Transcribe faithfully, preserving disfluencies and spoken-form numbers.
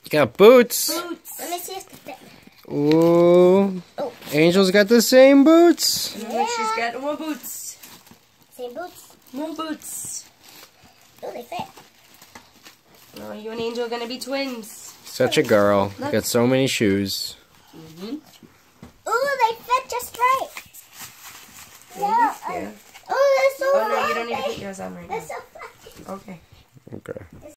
You got boots. Boots. Let me see if they fit. Ooh. Oh. Angel's got the same boots. Yeah. She's got more boots. Same boots. More boots. Oh, they fit. Oh, you and Angel are gonna be twins. Such a girl. Look. Got so many shoes. Mm-hmm. Ooh, they fit just right. Yeah. Yeah. Oh, they're so Oh no, you fluffy. don't need to put yours on right They're now. so fluffy. Okay. Okay.